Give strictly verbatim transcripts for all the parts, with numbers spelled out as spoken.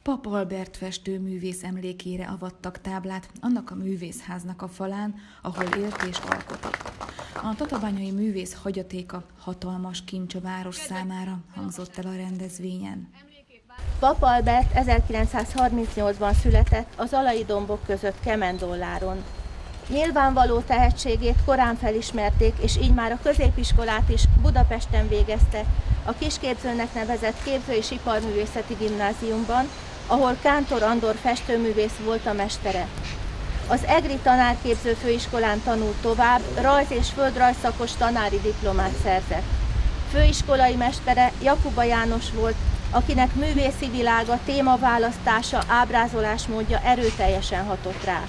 Papp Albert festőművész emlékére avattak táblát annak a művészháznak a falán, ahol élt és alkotott. A tatabányai művész hagyatéka hatalmas kincs a város számára, hangzott el a rendezvényen. Papp Albert ezerkilencszázharmincnyolcban született az Alai dombok között Kemendolláron. Nyilvánvaló tehetségét korán felismerték, és így már a középiskolát is Budapesten végezte, a Kisképzőnek nevezett Képző- és Iparművészeti Gimnáziumban, ahol Kántor Andor festőművész volt a mestere. Az Egri Tanárképző Főiskolán tanult tovább, rajz- és földrajzszakos tanári diplomát szerzett. Főiskolai mestere Jakuba János volt, akinek művészi világa, témaválasztása, ábrázolásmódja erőteljesen hatott rá.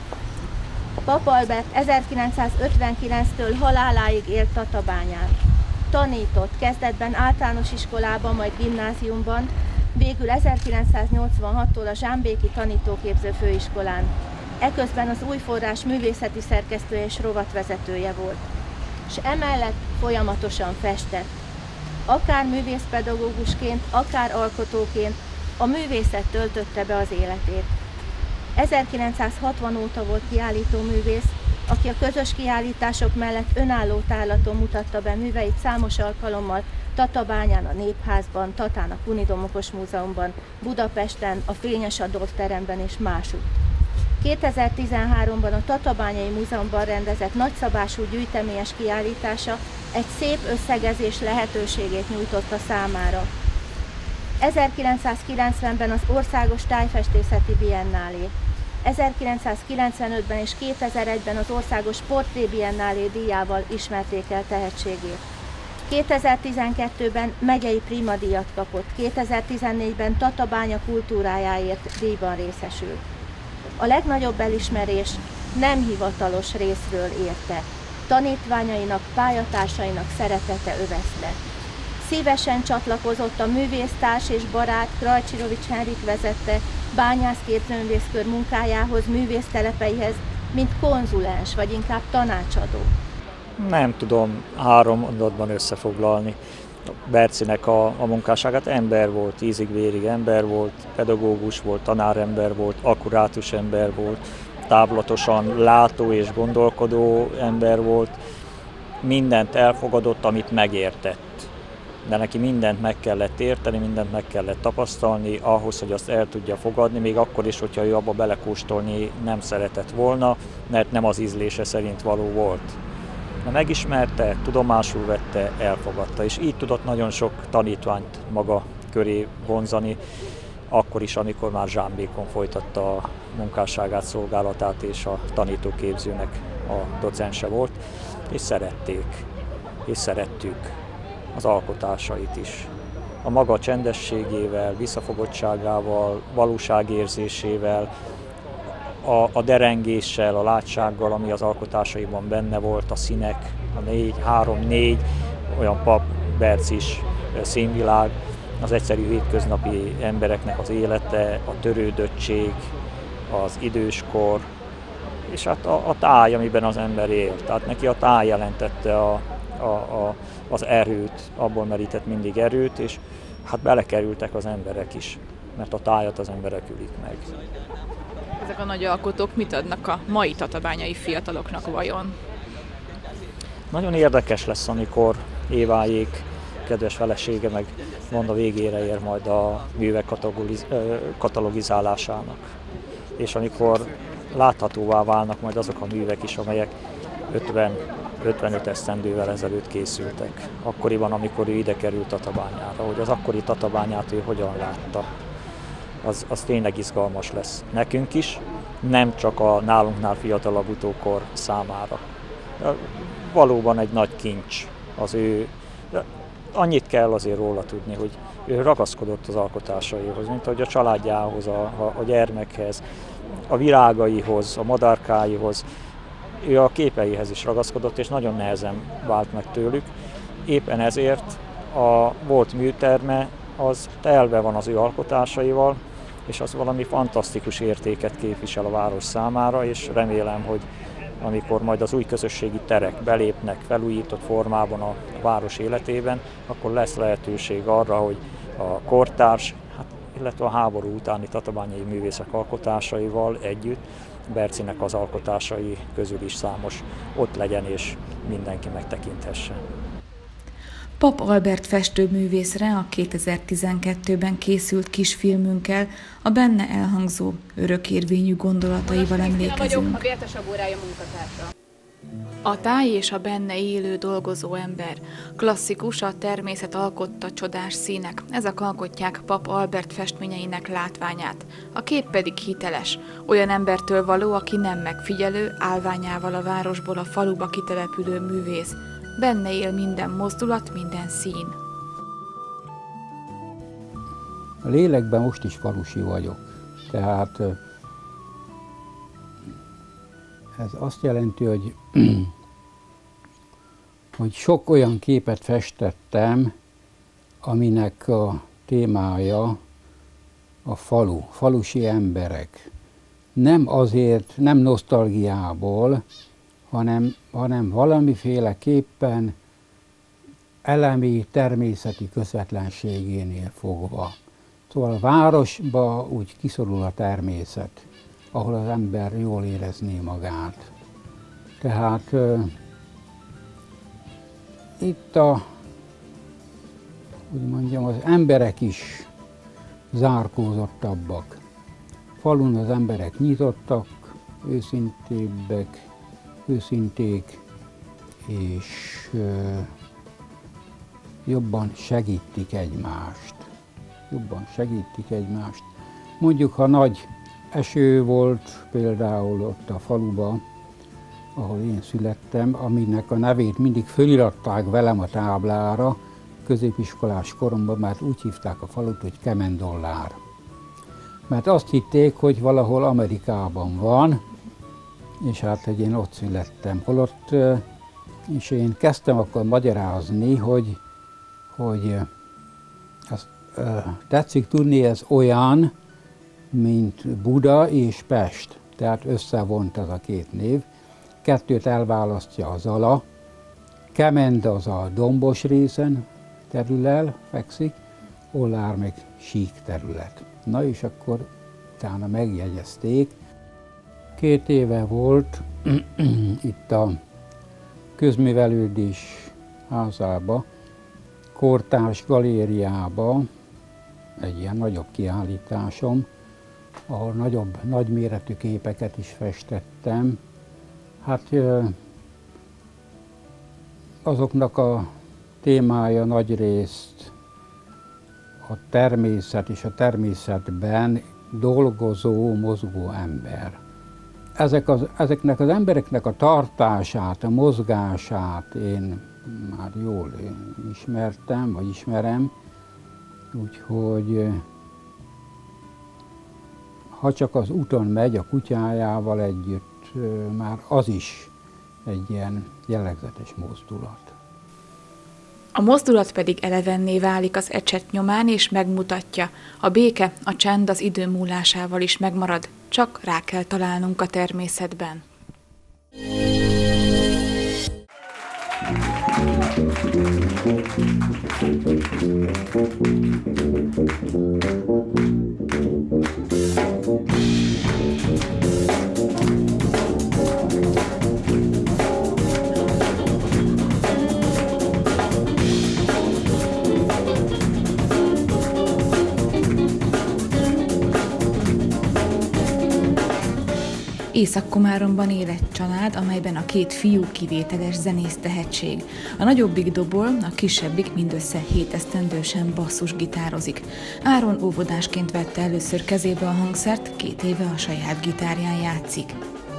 Papp Albert ezerkilencszázötvenkilenctől haláláig élt Tatabányán. Tanított, kezdetben általános iskolában, majd gimnáziumban, végül ezerkilencszáznyolcvanhattól a Zsámbéki Tanítóképző Főiskolán. Eközben az Új Forrás művészeti szerkesztője és rovatvezetője volt. És emellett folyamatosan festett. Akár művészpedagógusként, akár alkotóként a művészet töltötte be az életét. ezerkilencszázhatvan óta volt kiállítóművész, aki a közös kiállítások mellett önálló tárlaton mutatta be műveit számos alkalommal Tatabányán, a Népházban, Tatán, a Kunidomokos Múzeumban, Budapesten, a Fényes Adolf teremben és másutt. kétezer-tizenháromban a Tatabányai Múzeumban rendezett nagyszabású gyűjteményes kiállítása egy szép összegezés lehetőségét nyújtotta számára. ezerkilencszázkilencvenben az Országos Tájfestészeti Biennálé, ezerkilencszázkilencvenötben és kétezer-egyben az Országos Portré Biennálé díjával ismerték el tehetségét. kétezer-tizenkettőben megyei Prima díjat kapott, kétezer-tizennégyben Tatabánya kultúrájáért díjban részesült. A legnagyobb elismerés nem hivatalos részről érte, tanítványainak, pályatársainak szeretete övezte. Szívesen csatlakozott a művésztárs és barát Krajcsirovics Henrik vezette bányászképzőművészkör munkájához, művésztelepeihez, mint konzulens, vagy inkább tanácsadó. Nem tudom három mondatban összefoglalni Bercinek a, a munkásságát. Ember volt, ízig-vérig ember volt, pedagógus volt, tanárember volt, akkurátus ember volt, távlatosan látó és gondolkodó ember volt. Mindent elfogadott, amit megértett. De neki mindent meg kellett érteni, mindent meg kellett tapasztalni ahhoz, hogy azt el tudja fogadni, még akkor is, hogyha ő abba belekóstolni nem szeretett volna, mert nem az ízlése szerint való volt. De megismerte, tudomásul vette, elfogadta, és így tudott nagyon sok tanítványt maga köré vonzani, akkor is, amikor már Zsámbékon folytatta a munkásságát, szolgálatát, és a tanítóképzőnek a docense volt, és szerették, és szerettük az alkotásait is. A maga csendességével, visszafogottságával, valóságérzésével, a, a derengéssel, a látsággal, ami az alkotásaiban benne volt, a színek, a négy, három, négy, olyan Papp Bercis színvilág, az egyszerű hétköznapi embereknek az élete, a törődöttség, az időskor, és hát a, a táj, amiben az ember él. Tehát neki a táj jelentette a, a, a, az erőt, abból merített mindig erőt, és hát belekerültek az emberek is, mert a tájat az emberek ülik meg. Ezek a nagy alkotók mit adnak a mai tatabányai fiataloknak vajon? Nagyon érdekes lesz, amikor Éváék kedves felesége meg mond a végére ér majd a művek katalogizálásának. És amikor láthatóvá válnak majd azok a művek is, amelyek ötven-ötvenöt esztendővel ezelőtt készültek. Akkoriban, amikor ő ide került Tatabányára, hogy az akkori Tatabányát ő hogyan látta. Az, az tényleg izgalmas lesz nekünk is, nem csak a nálunknál fiatalabb utókor számára. De valóban egy nagy kincs az ő. De annyit kell azért róla tudni, hogy ő ragaszkodott az alkotásaihoz, mint ahogy a családjához, a, a, a gyermekhez, a virágaihoz, a madárkáihoz. Ő a képeihez is ragaszkodott, és nagyon nehezen vált meg tőlük. Éppen ezért a volt műterme az telve van az ő alkotásaival, és az valami fantasztikus értéket képvisel a város számára, és remélem, hogy amikor majd az új közösségi terek belépnek felújított formában a város életében, akkor lesz lehetőség arra, hogy a kortárs, hát illetve a háború utáni tatabányai művészek alkotásaival együtt Bercinek az alkotásai közül is számos ott legyen és mindenki megtekinthesse. Papp Albert festőművészre a kétezer-tizenkettőben készült kisfilmünkkel a benne elhangzó örökérvényű gondolataival emlékezünk. A Vértesebb órája munkatársa. A táj és a benne élő dolgozó ember. Klasszikus, a természet alkotta csodás színek. Ezek alkotják Papp Albert festményeinek látványát. A kép pedig hiteles. Olyan embertől való, aki nem megfigyelő, állványával a városból a faluba kitelepülő művész. Benne él minden mozdulat, minden szín. A lélekben most is falusi vagyok. Tehát ez azt jelenti, hogy, hogy sok olyan képet festettem, aminek a témája a falu, falusi emberek. Nem azért, nem nosztalgiából, hanem, hanem valamiféleképpen elemi, természeti közvetlenségénél fogva. Szóval a városba úgy kiszorul a természet, ahol az ember jól érezné magát. Tehát uh, itt a, úgy mondjam, az emberek is zárkózottabbak. Falun az emberek nyitottak, őszintébbek, őszinték, és uh, jobban segítik egymást. Jobban segítik egymást. Mondjuk, ha nagy eső volt például ott a faluba, ahol én születtem, aminek a nevét mindig föliratták velem a táblára, középiskolás koromban, mert úgy hívták a falut, hogy Kemendollár. Mert azt hitték, hogy valahol Amerikában van, és hát, hogy én ott születtem. Holott, és én kezdtem akkor magyarázni, hogy, hogy azt tetszik tudni, ez olyan, mint Buda és Pest, tehát összevont ez a két név. Kettőt elválasztja a Zala, Kemend az a dombos részen terülel, fekszik, Ollár meg sík terület. Na és akkor utána megjegyezték. Két éve volt itt a közművelődés házába, kortárs galériába egy ilyen nagyobb kiállításom, ahol nagyobb, nagyméretű képeket is festettem. Hát azoknak a témája nagyrészt a természet és a természetben dolgozó, mozgó ember. Ezek az, ezeknek az embereknek a tartását, a mozgását én már jól ismertem, vagy ismerem, úgyhogy ha csak az úton megy a kutyájával együtt, már az is egy ilyen jellegzetes mozdulat. A mozdulat pedig elevenné válik az ecset nyomán, és megmutatja. A béke, a csend az idő múlásával is megmarad, csak rá kell találnunk a természetben. Észak-Komáromban él egy család, amelyben a két fiú kivételes zenész tehetség. A nagyobbik dobol, a kisebbik mindössze hét esztendősen basszusgitározik. Áron óvodásként vette először kezébe a hangszert, két éve a saját gitárján játszik.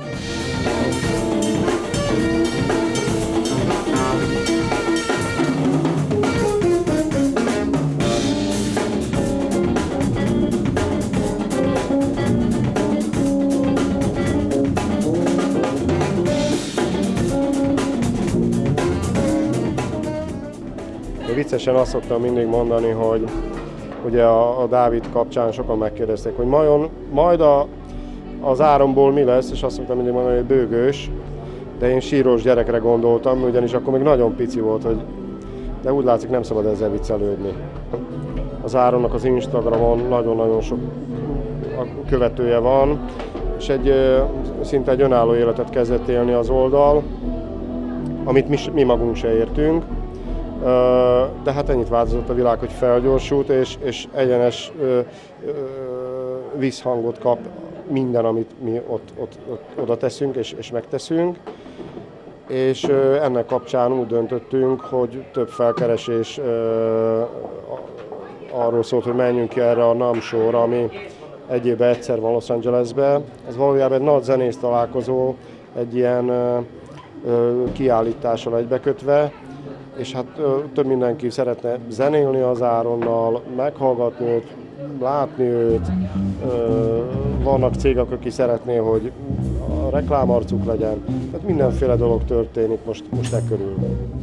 Viccesen azt szoktam mindig mondani, hogy ugye a, a Dávid kapcsán sokan megkérdezték, hogy majon, majd a, az Áronból mi lesz, és azt szoktam mindig mondani, hogy bőgős, de én sírós gyerekre gondoltam, ugyanis akkor még nagyon pici volt, hogy, de úgy látszik, nem szabad ezzel viccelődni. az Áronnak az Instagramon nagyon-nagyon sok követője van, és egy, szinte egy önálló életet kezdett élni az oldal, amit mi, mi magunk se értünk. De hát ennyit változott a világ, hogy felgyorsult, és, és egyenes ö, ö, visszhangot kap minden, amit mi ott, ott, ott oda teszünk és, és megteszünk. És ö, ennek kapcsán úgy döntöttünk, hogy több felkeresés ö, arról szólt, hogy menjünk ki erre a NAMM show-ra, ami egy évben egyszer van Los Angelesben. Ez valójában egy nagy zenész találkozó, egy ilyen ö, ö, kiállítással egybekötve, és hát ö, több mindenki szeretne zenélni az Áronnal, meghallgatni őt, látni őt. Ö, vannak cégek, akik szeretné, hogy a reklámarcuk legyen. Tehát mindenféle dolog történik most, most e körül.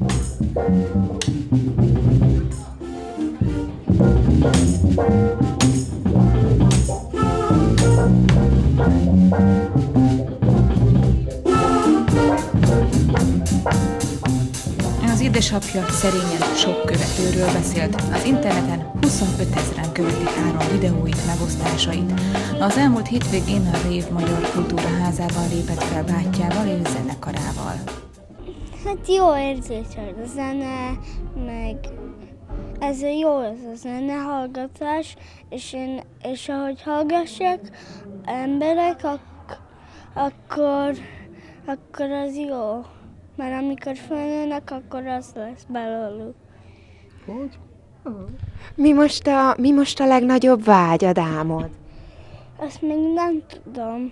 Az édesapja szerényen sok követőről beszélt. Az interneten huszonötezren követik Áron videóit, megosztásait. Az elmúlt hétvégén a Rév Magyar Kultúraházában lépett fel bátyjával és zenekarával. Hát jó érzés a zene, meg ez jó ez a zenehallgatás, és, én, és ahogy hallgassák emberek, ak- akkor, akkor az jó. Mert amikor felnőnek, akkor az lesz belőlük. Hogy? Mi most a, mi most a legnagyobb vágyad, álmod? Azt még nem tudom.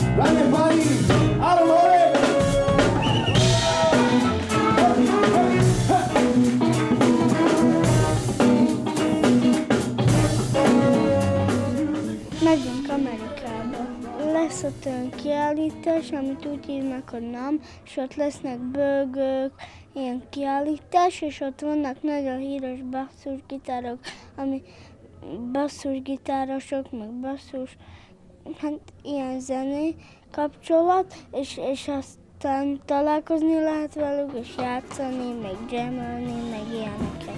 Megyünk Amerikába. Lesz ott olyan kiállítás, amit úgy hívnak, hogy NAMM, és ott lesznek bőgők, ilyen kiállítás, és ott vannak nagyon híres basszusgitárok, ami basszusgitárosok, meg basszus, hát ilyen zené kapcsolat, és, és aztán találkozni lehet velük, és játszani, meg jammelni, meg ilyeneket.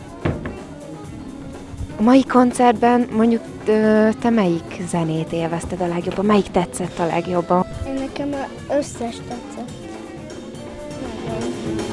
A mai koncertben mondjuk te melyik zenét élvezted a legjobban? Melyik tetszett a legjobban? Én nekem az összes tetszett. Nagyon.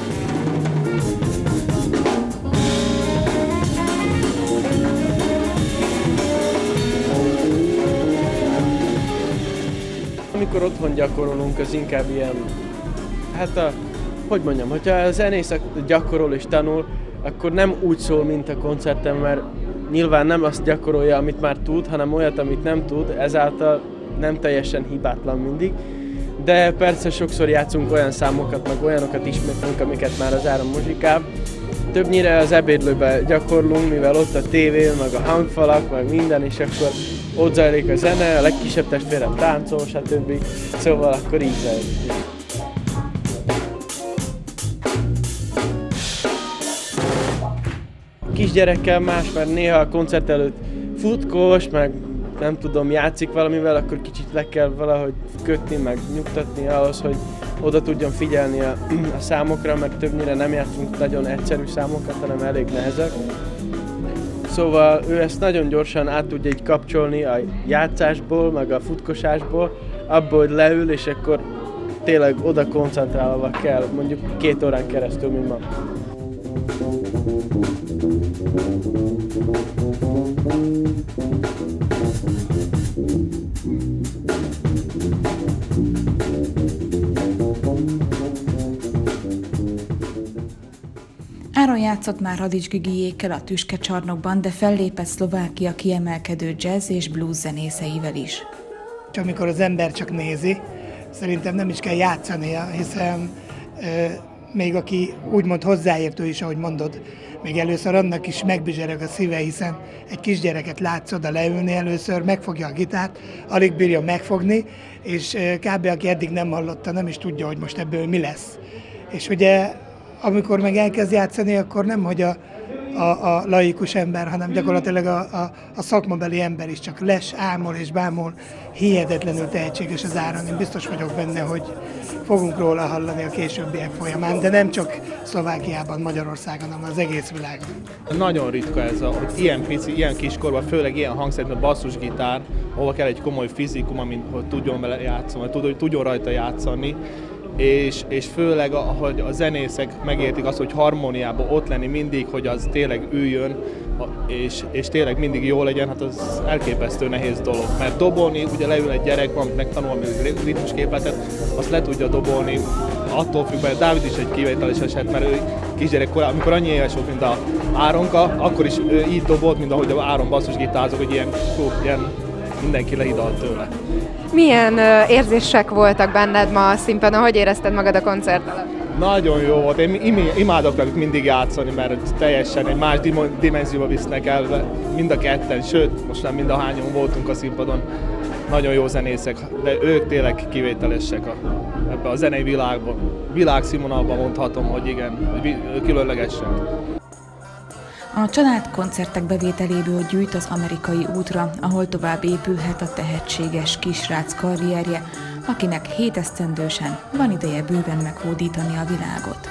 Amikor otthon gyakorolunk, az inkább ilyen, hát a, hogy mondjam, hogyha a zenész gyakorol és tanul, akkor nem úgy szól, mint a koncerten, mert nyilván nem azt gyakorolja, amit már tud, hanem olyat, amit nem tud, ezáltal nem teljesen hibátlan mindig. De persze sokszor játszunk olyan számokat, meg olyanokat ismétlünk, amiket már az Áron muzsikál. Többnyire az ebédlőben gyakorlunk, mivel ott a tévé, meg a hangfalak, meg minden, és akkor ott zajlik a zene, a legkisebb testvérem táncol, stb. Szóval akkor így zajlik. Kisgyerekkel más, mert néha a koncert előtt futkos, meg nem tudom, játszik valamivel, akkor kicsit le kell valahogy kötni, meg nyugtatni ahhoz, hogy oda tudjon figyelni a, a számokra, meg többnyire nem játszunk nagyon egyszerű számokat, hanem elég nehezek. Szóval ő ezt nagyon gyorsan át tudja így kapcsolni a játszásból, meg a futkosásból, abból, hogy leül, és akkor tényleg oda koncentrálva kell, mondjuk két órán keresztül, mint ma. Áron játszott már Radics Gigiékkel a Tüskecsarnokban, de fellépett Szlovákia kiemelkedő jazz és blues zenészeivel is. És amikor az ember csak nézi, szerintem nem is kell játszania, hiszen e, még aki úgymond hozzáértő is, ahogy mondod, még először annak is megbizsereg a szíve, hiszen egy kisgyereket látsz oda leülni először, megfogja a gitárt, alig bírja megfogni, és kb. Aki eddig nem hallotta, nem is tudja, hogy most ebből mi lesz. És ugye amikor meg elkezd játszani, akkor nem, hogy a, a, a laikus ember, hanem gyakorlatilag a, a, a szakmabeli ember is csak les, ámol és bámol, hihetetlenül tehetséges az Áron. Én biztos vagyok benne, hogy fogunk róla hallani a későbbiek folyamán, de nem csak Szlovákiában, Magyarországon, hanem az egész világon. Nagyon ritka ez, a, hogy ilyen pici, ilyen kiskorban, főleg ilyen hangszerű, a basszusgitár, ahol kell egy komoly fizikum, amit hogy tudjon vele játszani, hogy tudjon rajta játszani, és, és főleg, hogy a zenészek megértik azt, hogy harmóniában ott lenni mindig, hogy az tényleg üljön, és, és tényleg mindig jó legyen, hát az elképesztő nehéz dolog. Mert dobolni, ugye leül egy gyerek, amit megtanul a ritmusképletet, azt le tudja dobolni, attól függ, mert Dávid is egy kivételes eset, mert ő kisgyerek korában, amikor annyi éves volt, mint a Áronka, akkor is így dobolt, mint ahogy a Áron basszusgitározok, hogy ilyen, hú, ilyen mindenki lehidalt tőle. Milyen uh, érzések voltak benned ma a színpadon? Hogy érezted magad a koncert alatt? Nagyon jó volt. Én imádok velük mindig játszani, mert teljesen egy más dimenzióba visznek el mind a ketten, sőt, most nem mind a hányan voltunk a színpadon. Nagyon jó zenészek, de ők tényleg kivételesek a, ebben a zenei világban. Világszínvonalban mondhatom, hogy igen, különlegesek. A család koncertek bevételéből gyűjt az amerikai útra, ahol tovább épülhet a tehetséges kisrác karrierje, akinek hét esztendősen van ideje bőven meghódítani a világot.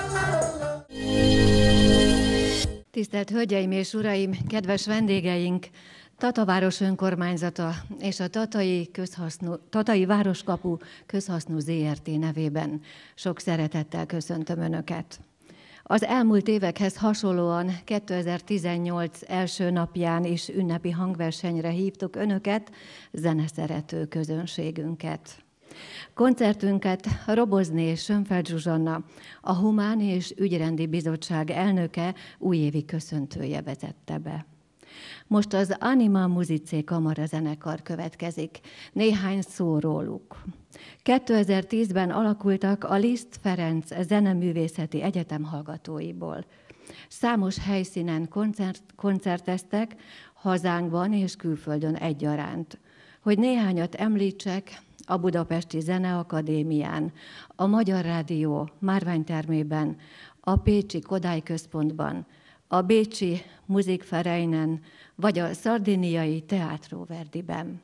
Tisztelt Hölgyeim és Uraim, kedves vendégeink! Tataváros önkormányzata és a Tatai, közhasznú, Tatai Városkapu közhasznú zé er té nevében sok szeretettel köszöntöm Önöket. Az elmúlt évekhez hasonlóan kétezer-tizennyolc első napján is ünnepi hangversenyre hívtuk Önöket, zeneszerető közönségünket. Koncertünket Robozné és Sönfeld Zsuzsanna, a Humán és Ügyrendi Bizottság elnöke újévi köszöntője vezette be. Most az Anima Musicae kamarazenekar következik. Néhány szó róluk. kétezer-tízben alakultak a Liszt Ferenc Zeneművészeti Egyetem hallgatóiból. Számos helyszínen koncert, koncerteztek, hazánkban és külföldön egyaránt. Hogy néhányat említsek, a Budapesti Zeneakadémián, a Magyar Rádió márványtermében, a Pécsi Kodály Központban, a bécsi Musikvereinen vagy a szardiniai Teatro Verdiben.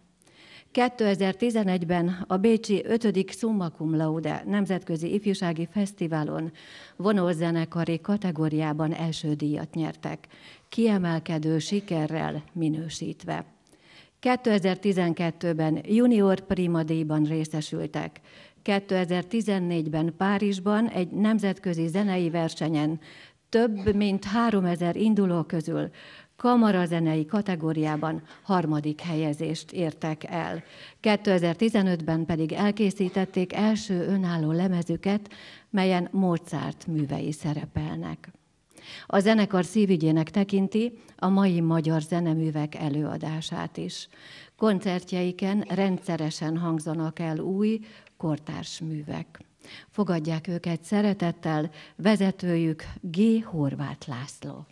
kétezer-tizenegyben a bécsi ötödik Summa Cum Laude nemzetközi ifjúsági fesztiválon vonózenekari kategóriában első díjat nyertek, kiemelkedő sikerrel minősítve. kétezer-tizenkettőben junior prima díjban részesültek, kétezer-tizennégyben Párizsban egy nemzetközi zenei versenyen több mint háromezer induló közül kamarazenei kategóriában harmadik helyezést értek el. kétezer-tizenötben pedig elkészítették első önálló lemezüket, melyen Mozart művei szerepelnek. A zenekar szívügyének tekinti a mai magyar zeneművek előadását is. Koncertjeiken rendszeresen hangzanak el új, kortárs művek. Fogadják őket szeretettel vezetőjük G. Horváth László.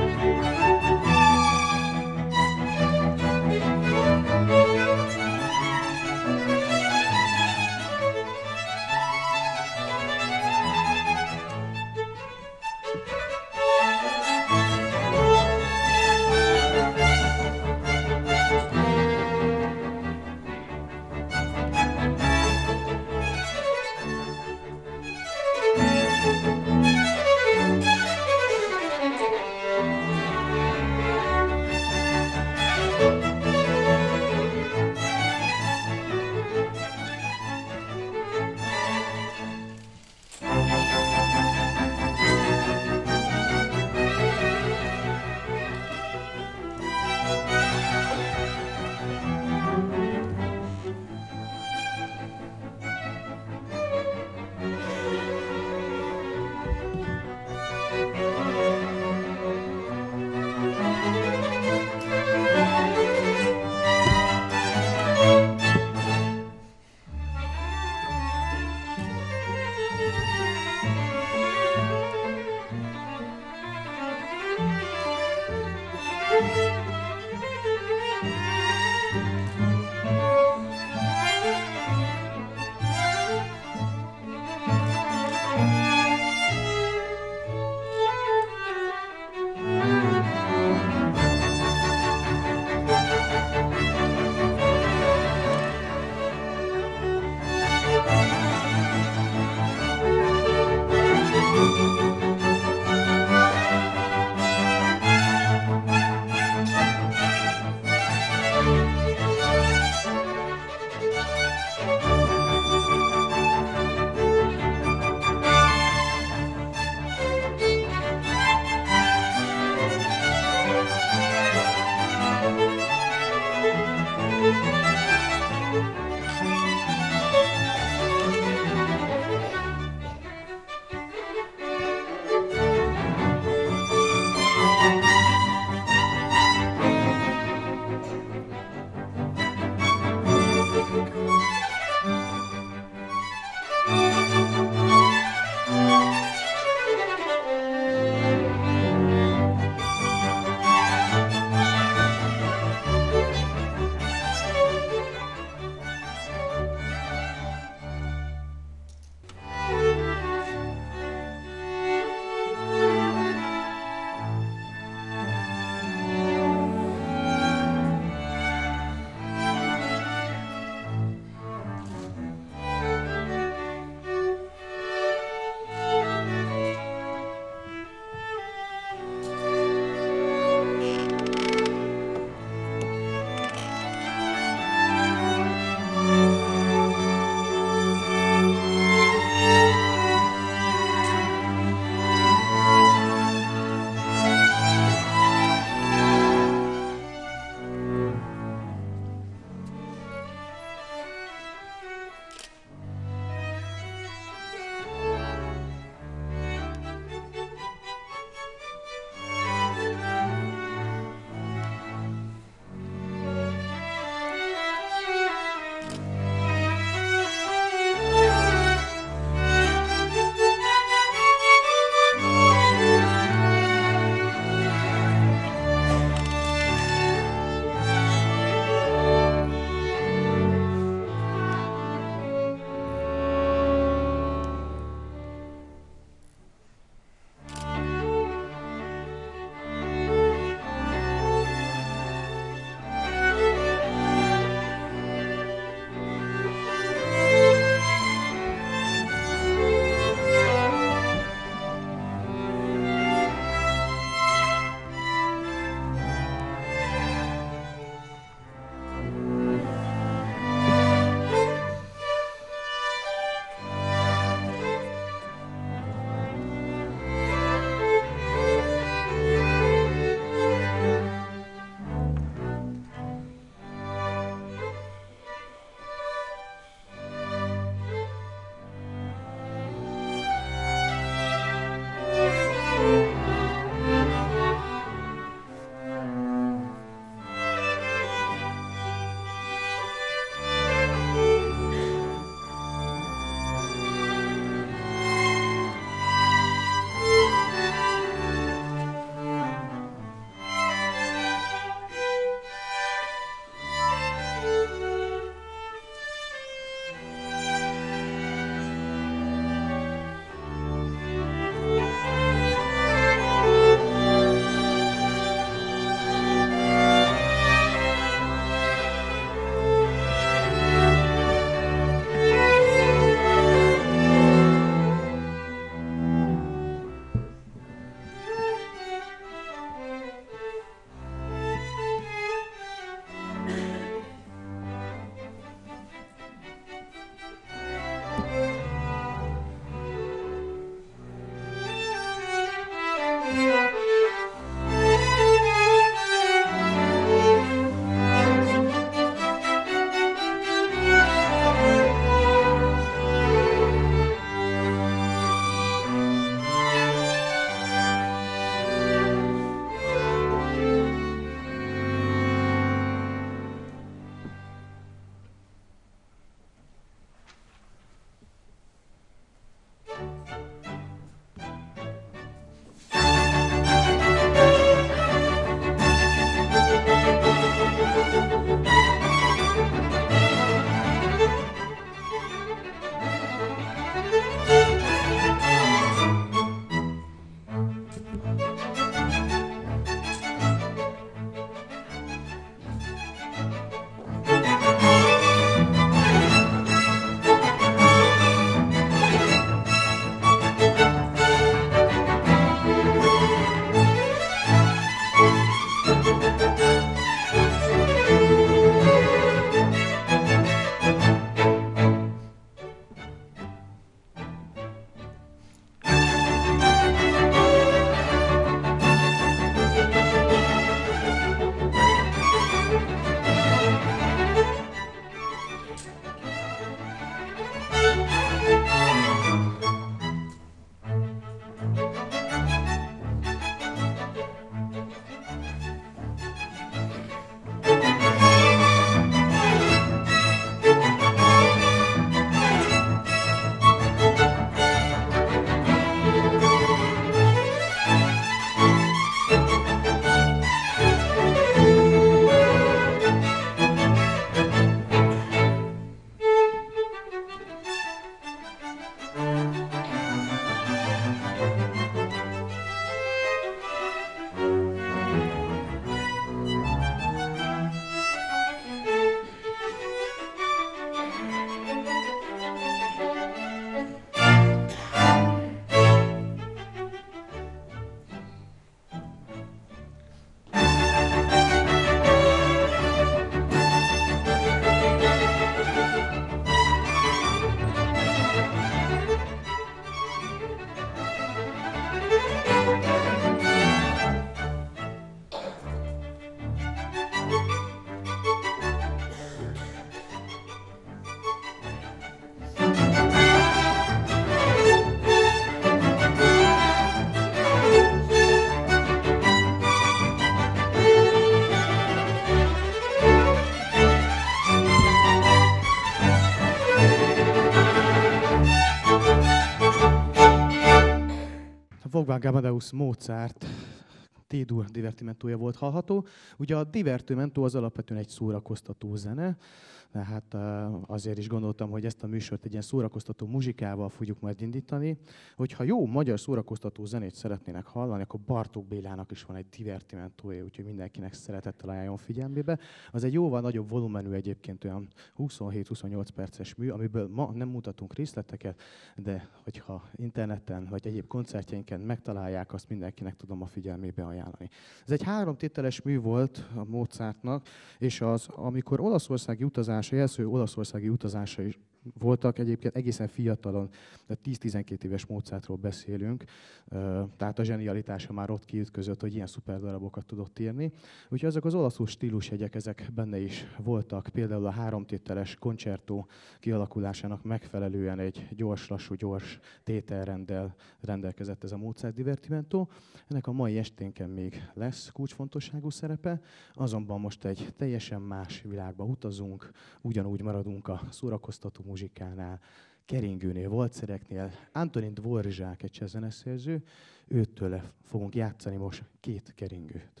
Wolfgang Amadeus Mozart T-dur divertimentója volt hallható. Ugye a divertimento az alapvetően egy szórakoztató zene, tehát azért is gondoltam, hogy ezt a műsort egy ilyen szórakoztató muzsikával fogjuk majd indítani. Hogyha jó magyar szórakoztató zenét szeretnének hallani, akkor Bartók Bélának is van egy divertimentója, úgyhogy mindenkinek szeretettel ajánljon figyelmébe. Az egy jóval nagyobb volumenű egyébként, olyan huszonhét-huszonnyolc perces mű, amiből ma nem mutatunk részleteket, de hogyha interneten vagy egyéb koncertjeinken megtalálják, azt mindenkinek tudom a figyelmébe ajánlani. Ez egy háromtételes mű volt a Mozartnak, és az, amikor olaszországi utazás, első olaszországi utazása is voltak, egyébként egészen fiatalon, de tíz-tizenkét éves Mozartról beszélünk, tehát a zsenialitása már ott kiütközött, hogy ilyen szuper darabokat tudott írni. Úgyhogy ezek az olaszul stílusjegyek, ezek benne is voltak, például a háromtételes koncertó kialakulásának megfelelően egy gyors-lassú, gyors tételrenddel rendelkezett ez a Mozart divertimento. Ennek a mai esténken még lesz kulcsfontosságú szerepe, azonban most egy teljesen más világba utazunk, ugyanúgy maradunk a szórakoztató muzsikánál, keringőnél, valcereknél. Antonin Dvorak, egy cseh zeneszerző, őtől fogunk játszani most két keringőt.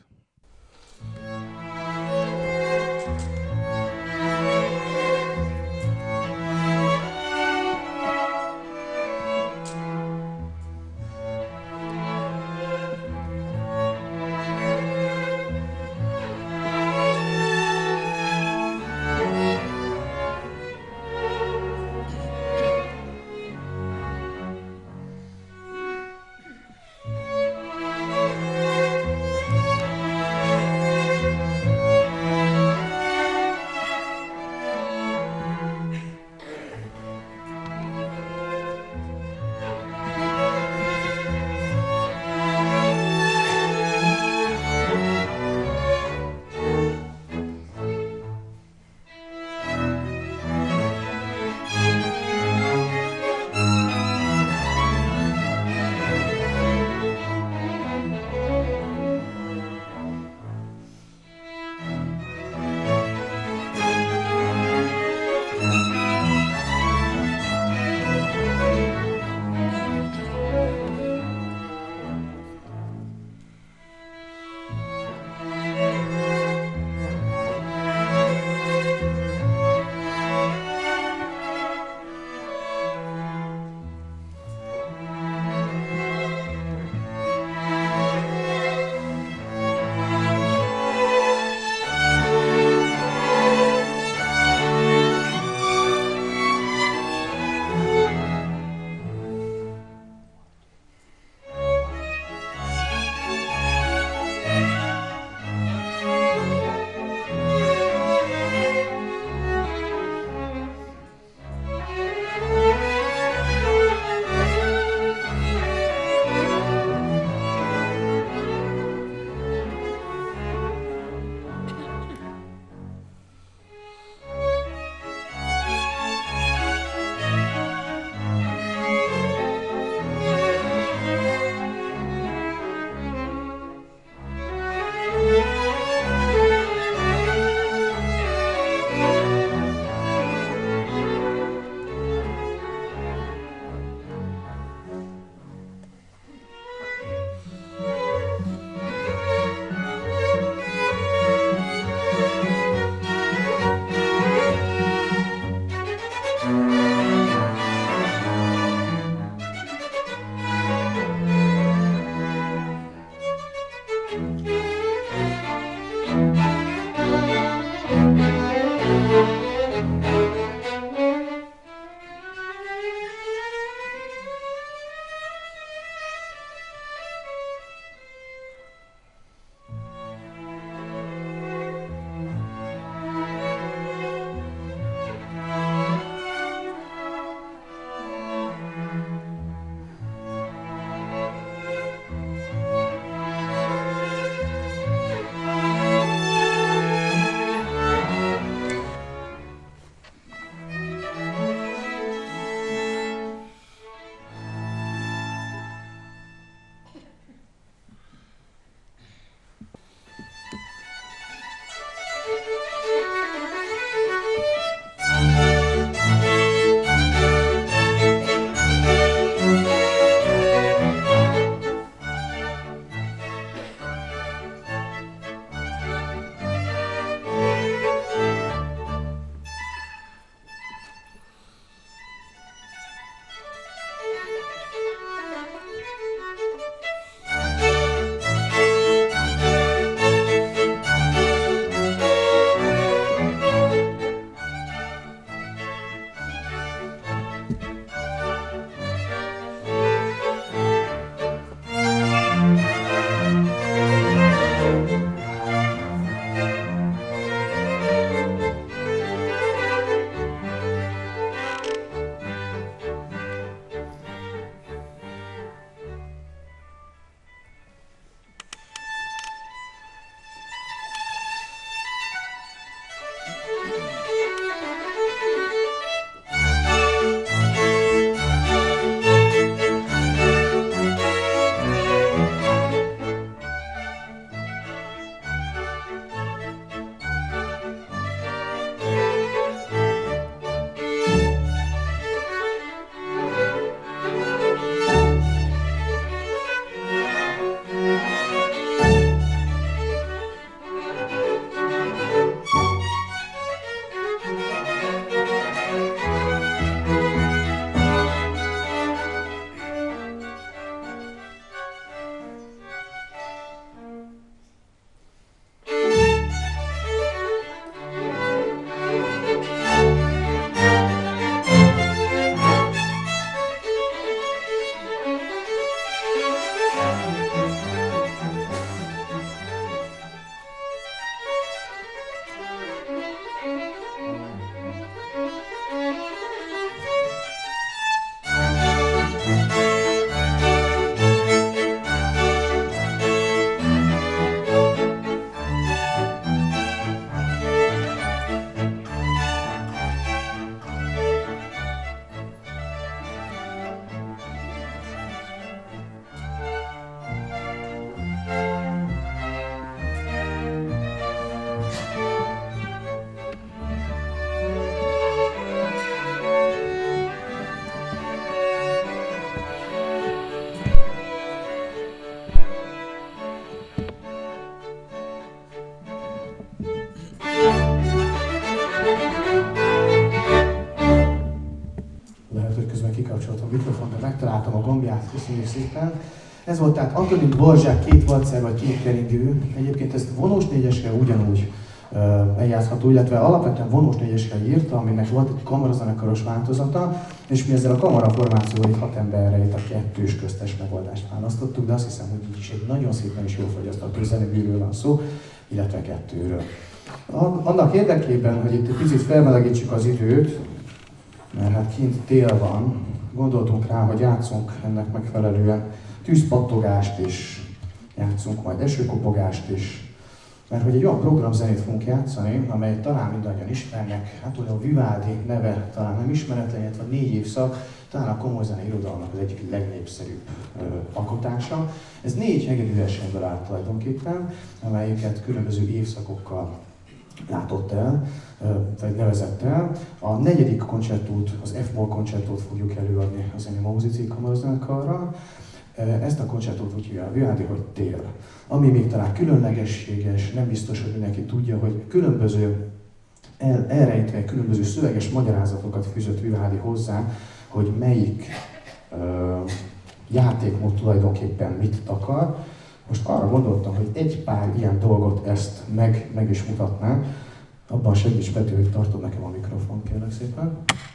a mikrofont, de megtaláltam a gombját, köszönjük szépen. Ez volt tehát Antonin Dvorzsák két valcer vagy két keringő. Egyébként ezt vonós négyesre ugyanúgy uh, eljátszható, illetve alapvetően vonós négyesre írta, aminek volt egy kamarazenekaros változata, és mi ezzel a kamaraformációval itt hat emberre itt a kettős köztes megoldást választottuk, de azt hiszem, hogy így is egy nagyon szépen is jól fogyasztható zeneműről van szó, illetve kettőről. Annak érdekében, hogy itt egy picit felmelegítsük az időt, mert hát kint tél van, gondoltunk rá, hogy játszunk ennek megfelelően tűzpattogást is, játszunk majd esőkopogást is, mert hogy egy olyan programzenét fogunk játszani, amely talán mindannyian ismernek, hát ugye a Vivaldi neve talán nem ismeretlen, illetve négy évszak, talán a komoly zenei irodalomnak az egyik legnépszerűbb ö, alkotása. Ez négy hegedű versenyből áll tulajdonképpen, amelyeket különböző évszakokkal látott el, vagy nevezett el. A negyedik koncertót, az F-moll koncertót fogjuk előadni az Ennio Mausici kamarazenekarral. Ezt a koncertót úgy hívják Vivaldi, hogy tél. Ami még talán különlegességes, nem biztos, hogy mindenki tudja, hogy különböző el, elrejtve különböző szöveges magyarázatokat fűzött Vivaldi hozzá, hogy melyik ö, játékmód tulajdonképpen mit takar. Most arra gondoltam, hogy egy pár ilyen dolgot ezt meg, meg is mutatnám. Abban segíts, Peti, hogy tartod nekem a mikrofont, kérlek szépen.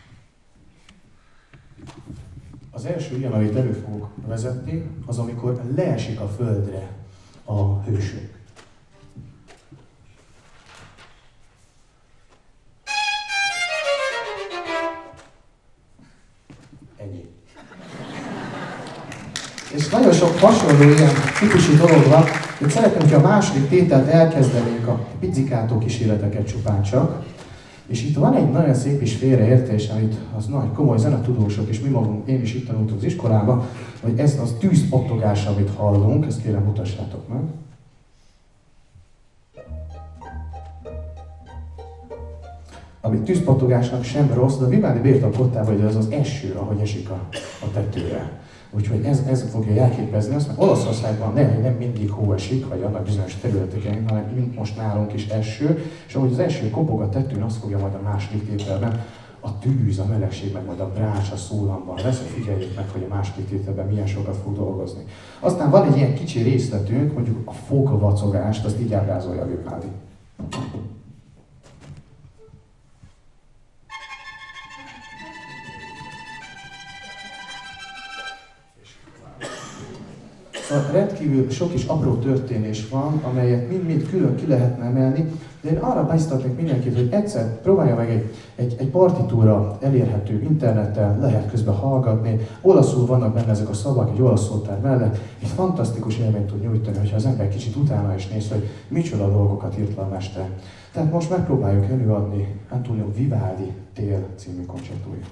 Az első ilyen, amit elő fogok vezetni, az amikor leesik a földre a hősünk. Ennyi. És nagyon sok hasonló ilyen típusú dolog van, hogy szeretném, hogyha a második tételt elkezdenénk a pizzikátó kísérleteket csupán csak. És itt van egy nagyon szép is félreértés, amit az nagy komoly zenetudósok és mi magunk, én is itt tanultunk az iskolában, hogy ez az tűzpattogás, amit hallunk, ezt kérem mutassátok meg. Ami tűzpattogásnak sem rossz, de a Vivaldi beírta a kottába, hogy az az eső, ahogy esik a, a tetőre. Úgyhogy ez, ez fogja jelképezni azt, mert Olaszországban nem, nem mindig hó esik, vagy annak bizonyos területeken, hanem mint most nálunk is eső, és ahogy az eső kopog a tetőn, azt fogja majd a második tételben a tűz, a melegség, meg majd a brács, a szólamban lesz, hogy figyeljék meg, hogy a második tételben milyen sokat fog dolgozni. Aztán van egy ilyen kicsi részletünk, mondjuk a fókavacogást, azt így ábrázolja a Vivaldi. Szóval rendkívül sok is apró történés van, amelyet mind-mind külön ki lehetne emelni, de én arra biztatok mindenkit, hogy egyszer próbálja meg egy, egy, egy partitúra elérhető interneten, lehet közben hallgatni, olaszul vannak benne ezek a szavak, egy olasz szótár mellett, egy fantasztikus élményt tud nyújtani, hogyha az ember kicsit utána is néz, hogy micsoda dolgokat írt a mester. Tehát most megpróbáljuk előadni Antonio Vivaldi Tél című koncertóját.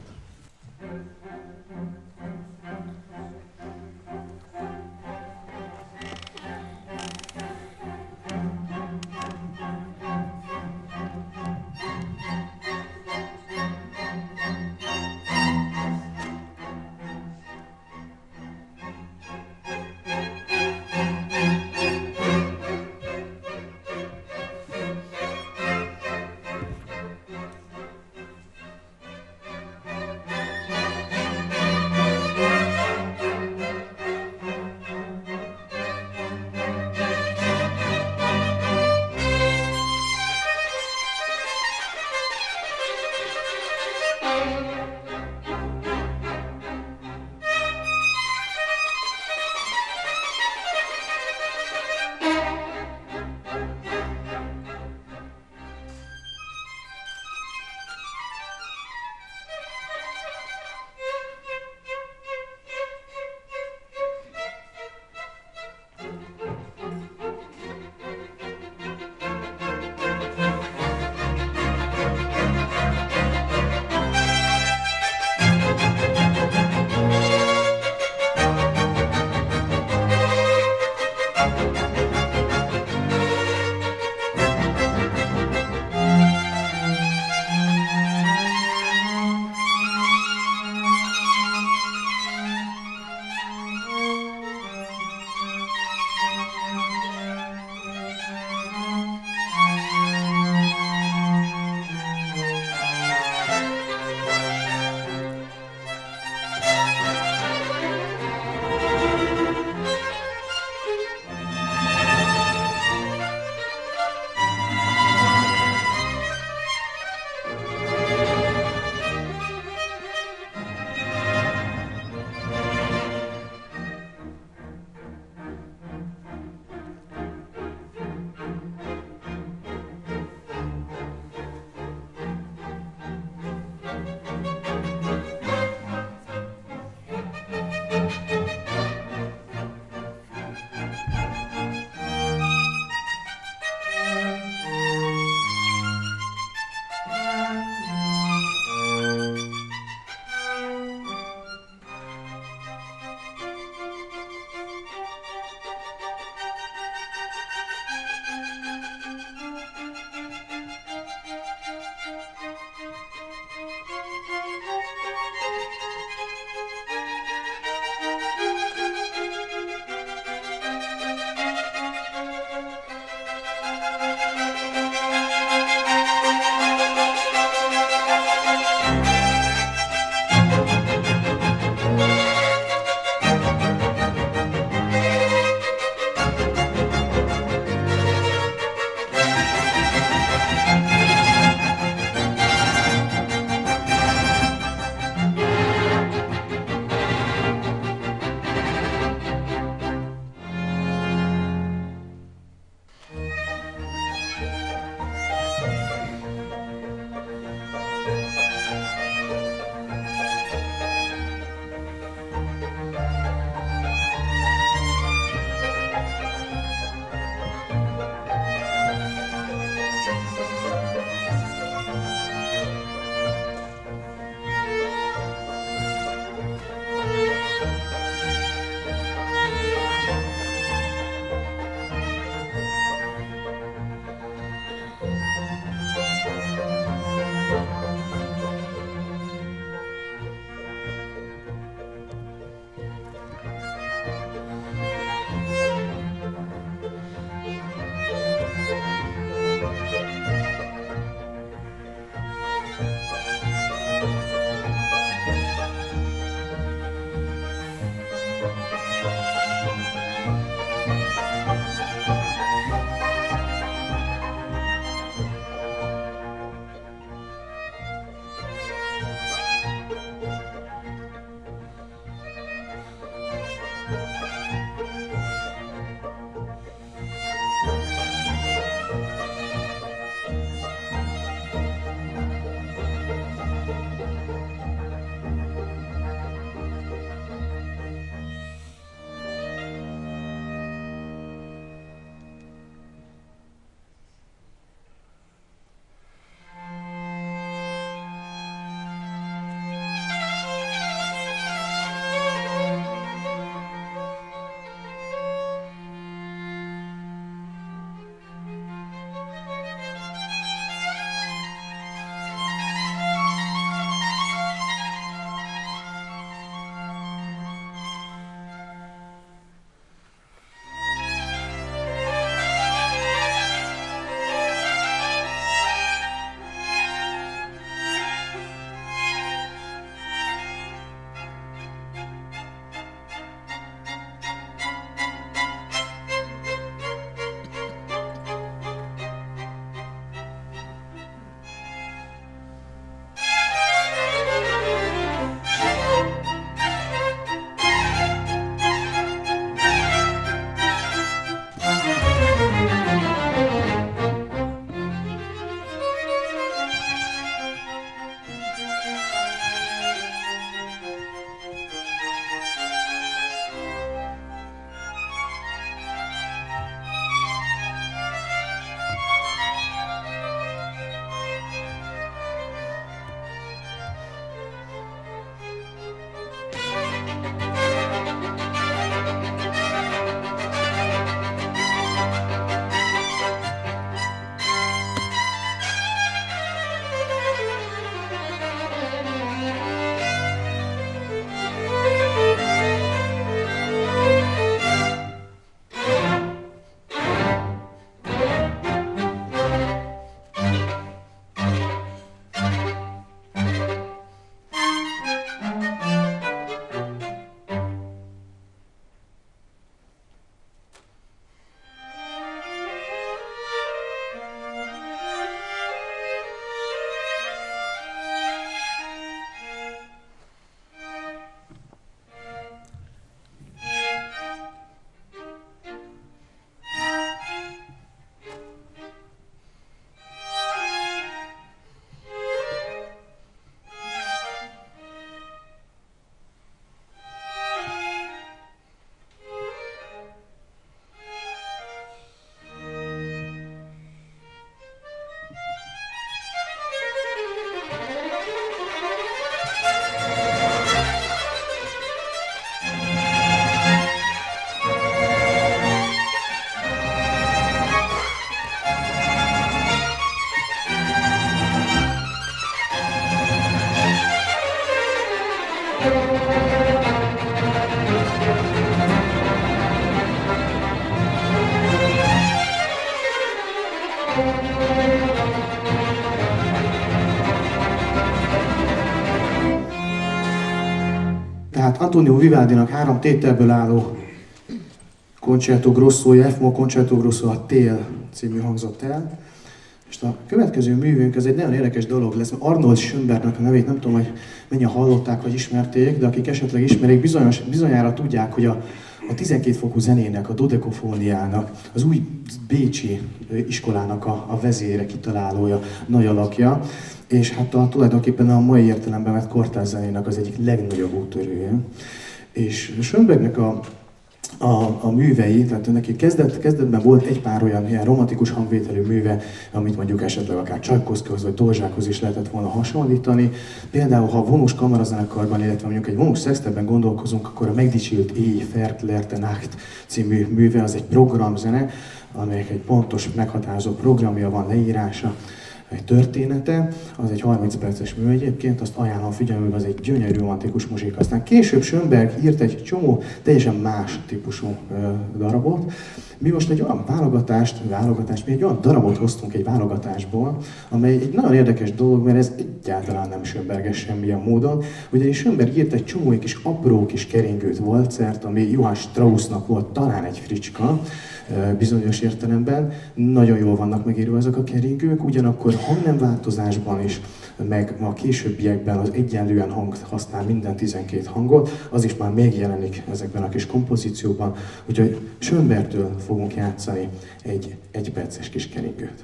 Tehát Antonio Vivaldinak három tételből álló Concerto Grossoja, F-moll Concerto Grosso a Tél című hangzott el. És a következő művünk, ez egy nagyon érdekes dolog lesz. Arnold Schönbergnek a nevét nem tudom, hogy mennyien hallották vagy ismerték, de akik esetleg ismerik, bizonyos, bizonyára tudják, hogy a, a tizenkét fokú zenének, a dodekofóniának, az új bécsi iskolának a, a vezére, kitalálója, nagy alakja. És hát a, tulajdonképpen a mai értelemben vett kortárs zenének az egyik legnagyobb úttörője. És Schönbergnek a A, a művei, tehát neki kezdet, kezdetben volt egy pár olyan ilyen romantikus hangvételű műve, amit mondjuk esetleg akár Csajkovszkihoz vagy Dvořákhoz is lehetett volna hasonlítani. Például, ha a vonós kamarazenekarban, illetve mondjuk egy vonós szextetben gondolkozunk, akkor a Megdicsült éj, Verklärte Nacht című műve, az egy programzene, amelyek egy pontos, meghatározó programja van, leírása, egy története, az egy harminc perces mű egyébként, azt ajánlom figyelmükbe, az egy gyönyörű romantikus muzsika. Aztán később Schönberg írt egy csomó teljesen más típusú ö, darabot. Mi most egy olyan válogatást, válogatást, mi egy olyan darabot hoztunk egy válogatásból, amely egy nagyon érdekes dolog, mert ez egyáltalán nem Schönberges semmilyen módon. Ugyanis Schönberg írt egy csomó kis apró kis keringőt, valcert, ami Johann Straussnak volt talán egy fricska, bizonyos értelemben. Nagyon jól vannak megírva ezek a keringők, ugyanakkor hangnemváltozásban is, meg a későbbiekben az egyenlően hang használ minden tizenkét hangot, az is már megjelenik ezekben a kis kompozíciókban, úgyhogy Schönbergtől fogunk játszani egy egyperces kis keringőt.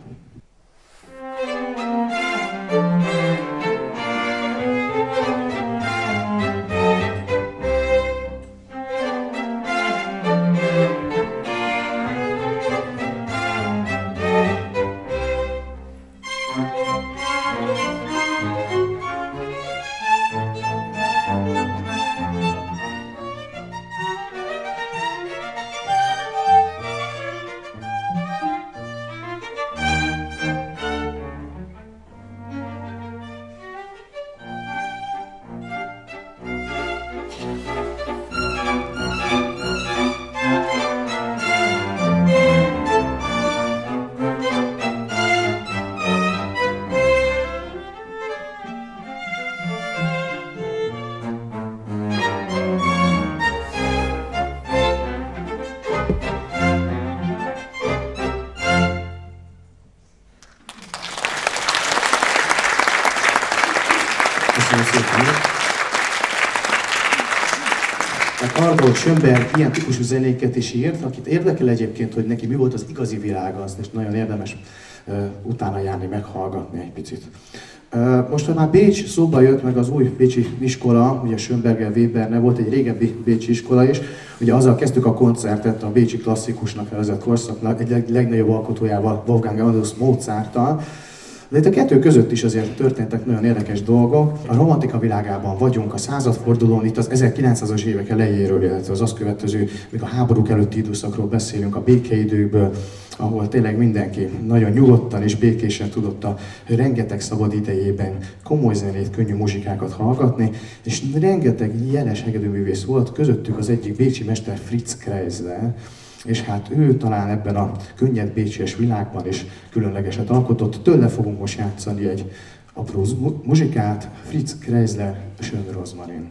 Arnold Schönberg ilyen típusú zenéket is írt, akit érdekel egyébként, hogy neki mi volt az igazi világa, azt és nagyon érdemes uh, utána járni, meghallgatni egy picit. Uh, most, hogy már Bécs szóba jött, meg az új bécsi iskola, ugye Schönberger, Weberne, volt egy régebbi bécsi iskola is, ugye azzal kezdtük a koncertet a bécsi klasszikusnak nevezett korszaknak, egy leg, legnagyobb alkotójával, Wolfgang Amadeus Mozarttal. De itt a kettő között is azért történtek nagyon érdekes dolgok. A romantika világában vagyunk, a századfordulón, itt az ezerkilencszázas évek elejéről, illetve az azt következő, még a háborúk előtti időszakról beszélünk, a békeidőkből, ahol tényleg mindenki nagyon nyugodtan és békésen tudott a rengeteg szabad idejében komoly zenét, könnyű muzsikákat hallgatni, és rengeteg jeles hegedűművész volt, közöttük az egyik bécsi mester Fritz Kreisler, és hát ő talán ebben a könnyed bécsies világban is különlegeset alkotott. Tőle fogunk most játszani egy apró muzsikát, Fritz Kreisler, Schön Rosmarin.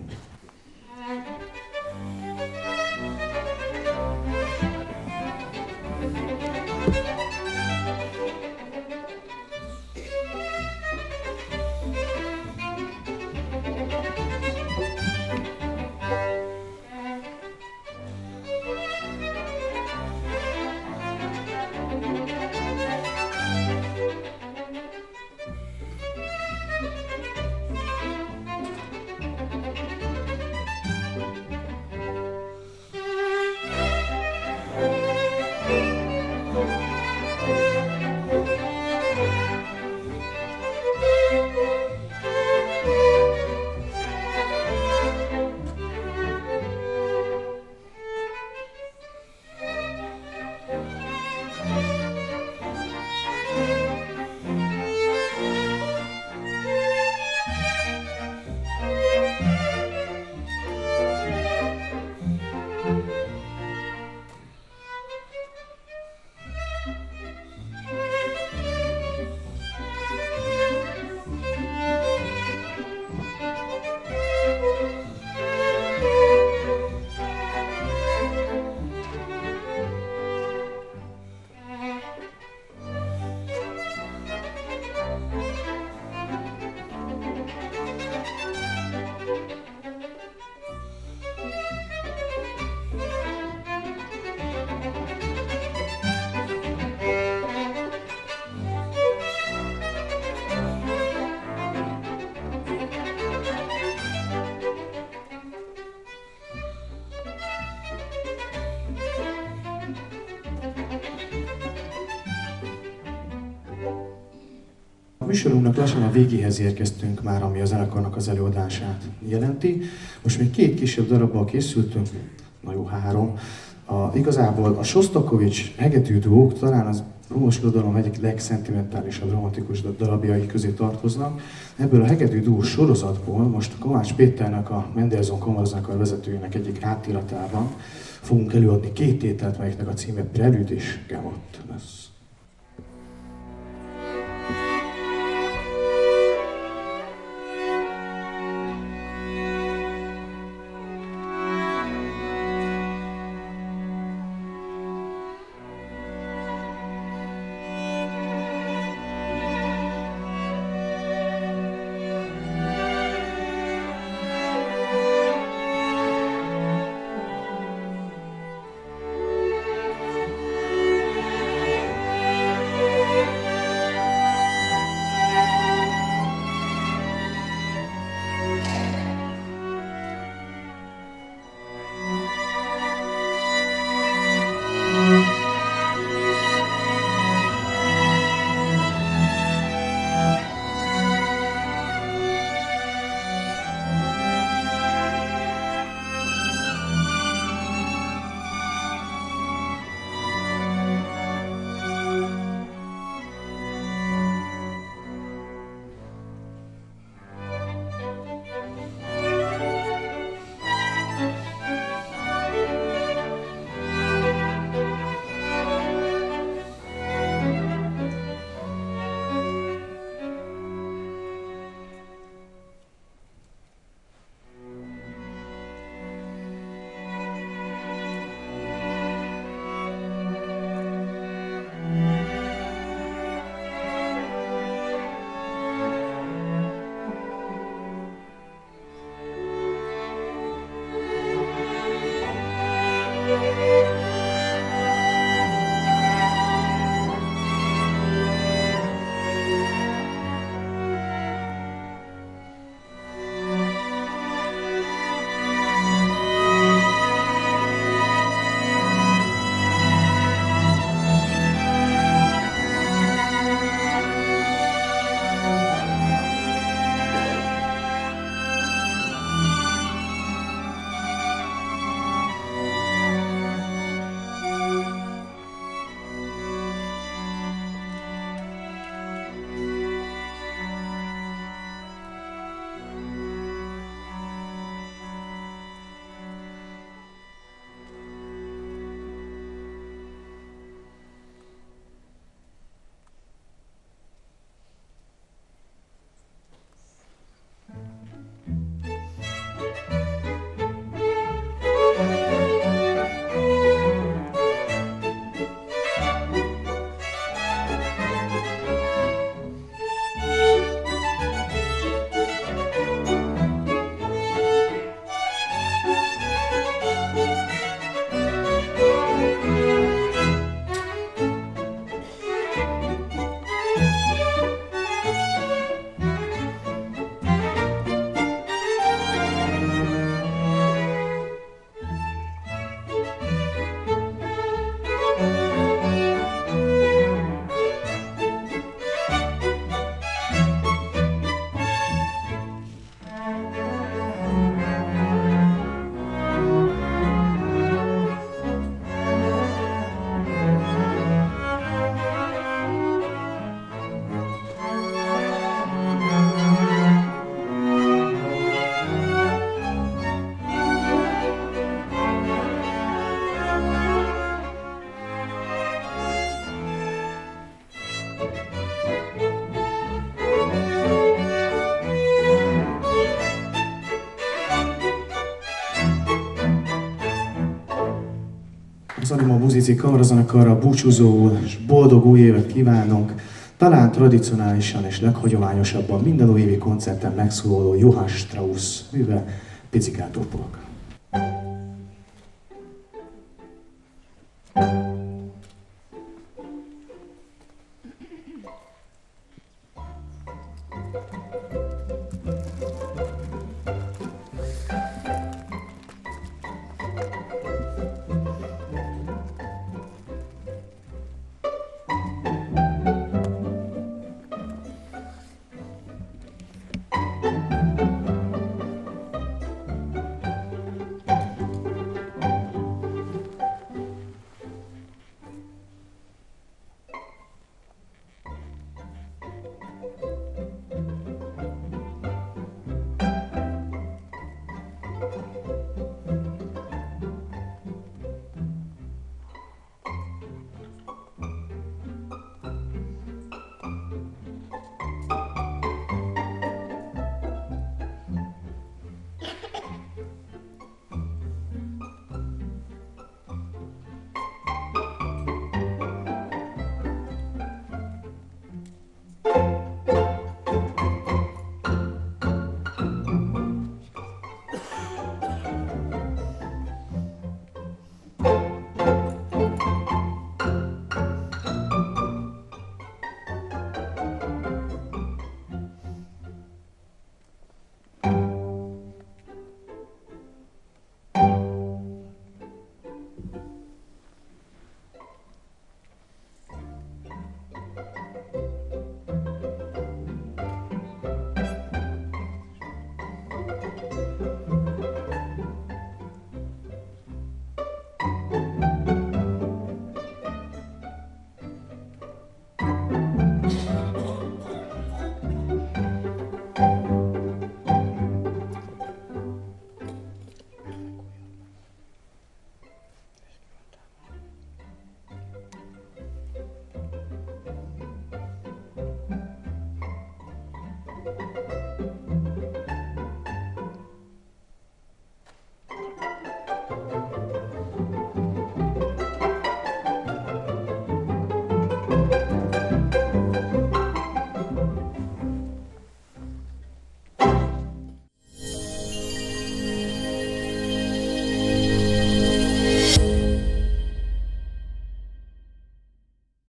A műsorunknak lassan a végéhez érkeztünk már, ami a zenekarnak az előadását jelenti. Most még két kisebb darabbal készültünk, na jó, három. A, igazából a Sostakovics hegedű duók talán az romos irodalom egyik legszentimentálisabb, romantikus darabjai közé tartoznak. Ebből a hegedű duó sorozatból most Kovács Péternek, a Mendelssohn Kamarazenekar vezetőjének egyik átiratában fogunk előadni két tételt, melyeknek a címe Prelüd és Gavotte lesz. Az Anima Musici Kamarazenekarra búcsúzóul és boldog új évet kívánunk. Talán tradicionálisan és leghagyományosabban minden újévi koncerten megszólaló Johann Strauss műve, Pizzicato polka.